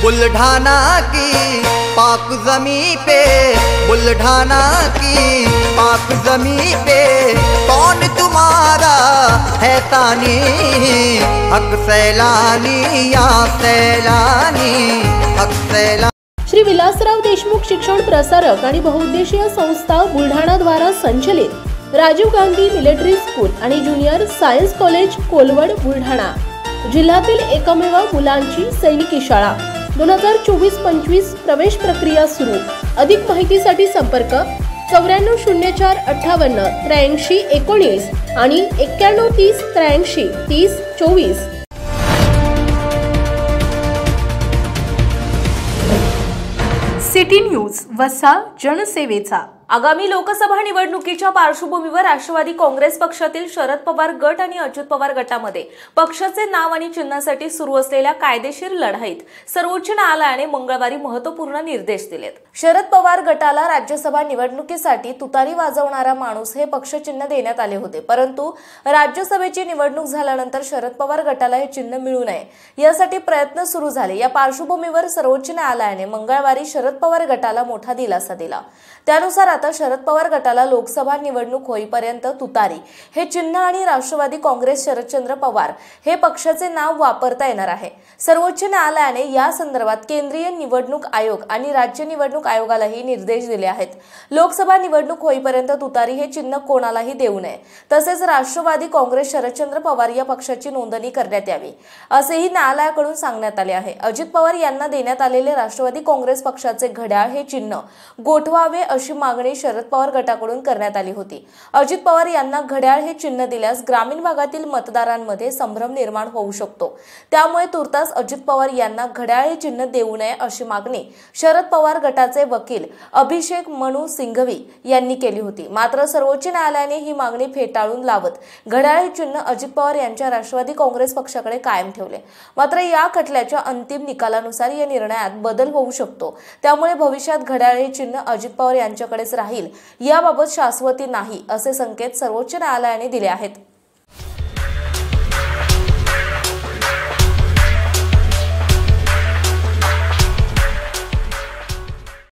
बुल्ढाना की पाक ज़मीं पे, बुल्ढाना की पाक ज़मीं पे कौन तुम्हारा है तानी, हक सैलानी या सैलानी, हक सैलानी। श्री विलासराव देशमुख शिक्षण प्रसारक आणि बहुउद्देशीय संस्था बुलढाणा द्वारा संचलित राजीव गांधी मिलिटरी स्कूल आणि junior science college Kolwad Buldhana जिल्ह्यातील एकमेव मुलांची सैनिकी शाळा 2024-25 प्रवेश प्रक्रिया सुरू। अधिक माहितीसाठी संपर्क 940458 83 19 आणि 9130 83 30 24। सिटी न्यूज वसा जनसेवेचा। आगामी लोकसभा निवडणुकीच्या पार्श्वभूमीवर राष्ट्रवादी काँग्रेस पक्षातील शरद पवार गट आणि अजित पवार गटामध्ये पक्षाचे नाव आणि चिन्हासाठी सुरू असलेल्या कायदेशीर लढाईत सर्वोच्च न्यायालयाने मंगळवारी महत्त्वपूर्ण निर्देश दिलेत। शरद पवार गटाला राज्यसभा निवडणुकीसाठी तुतारी वाजवणारा माणूस हे पक्ष चिन्ह देण्यात आले होते, परंतु राज्यसभेची निवडणूक झाल्यानंतर शरद पवार गटाला हे चिन्ह मिळू नये यासाठी प्रयत्न सुरू झाले। या पार्श्वभूमीवर सर्वोच्च न्यायालयाने मंगळवारी शरद पवार गटाला मोठा दिलासा दिला। त्यानुसार आता शरद पवार गटाला लोकसभा निवडणूक होईपर्यंत तुतारी हे चिन्ह आणि राष्ट्रवादी काँग्रेस शरदचंद्र पवार हे पक्षाचे नाव वापरता येणार आहे। सर्वोच्च न्यायालयाने या संदर्भात केंद्रीय निवडणूक आयोग आणि राज्य निवडणूक आयोगालाही निर्देश दिले आहेत। लोकसभा निवडणूक होईपर्यंत तुतारी हे चिन्ह कोणालाही देऊ नये, तसेच राष्ट्रवादी काँग्रेस शरदचंद्र पवार या पक्षाची नोंदणी करण्यात यावी असेही न्यायालयाकडून सांगण्यात आले आहे। अजित पवार यांना देण्यात आलेले राष्ट्रवादी काँग्रेस पक्षाचे घड्याळ हे चिन्ह गोठवावे अशी मागणी शरद पवार गटाकडून करण्यात आली होती। अजित पवार यांना घड्याळ हे चिन्ह दिल्यास ग्रामीण भागातील मतदारांमध्ये संभ्रम निर्माण होऊ शकतो, त्यामुळे तुर्तास अजित पवार यांना घड्याळ हे चिन्ह देऊ नये अशी मागणी शरद पवार गटाचे वकील अभिषेक मनु सिंघवी यांनी केली होती। मात्र सर्वोच्च न्यायालयाने ही मागणी फेटाळून लावत घड्याळ हे चिन्ह अजित पवार यांच्या राष्ट्रवादी काँग्रेस पक्षाकडे कायम ठेवले। मात्र या खटल्याच्या अंतिम निकालानुसार या निर्णयात बदल होऊ शकतो, त्यामुळे भविष्यात घड्याळ हे चिन्ह अजित पवार यांच्याकडेच राहील याबाबत शाश्वती नाही असे संकेत सर्वोच्च न्यायालयाने दिले आहेत।